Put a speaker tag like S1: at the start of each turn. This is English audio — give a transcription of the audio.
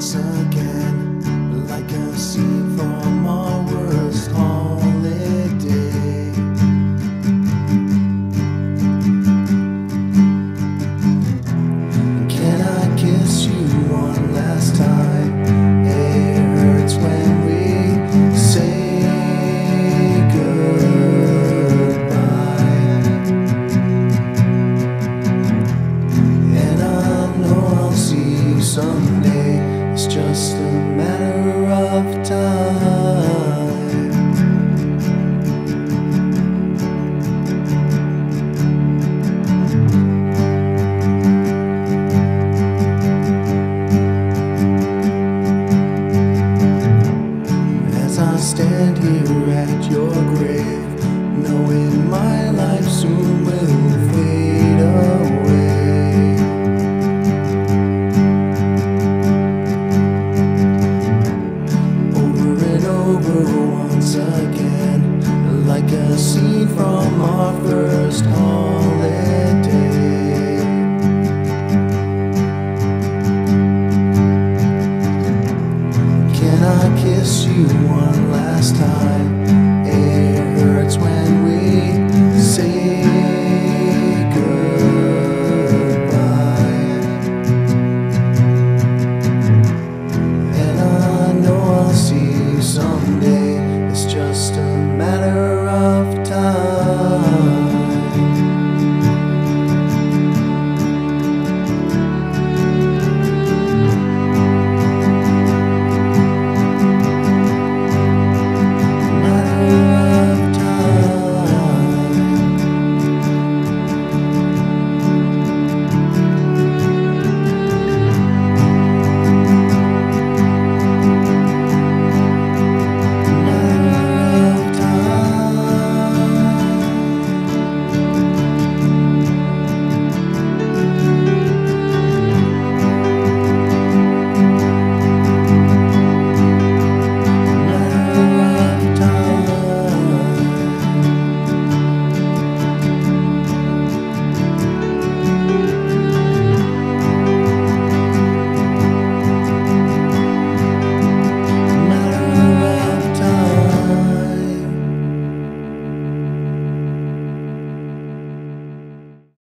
S1: once again, like a scene from our worst holiday. Can I kiss you one last time? It hurts when we say goodbye, and I know I'll see you someday. It's just a matter of time. As I stand here at your grave, knowing my life soon will fade away. Once again, like a scene from our first holiday. Can I kiss you one last time?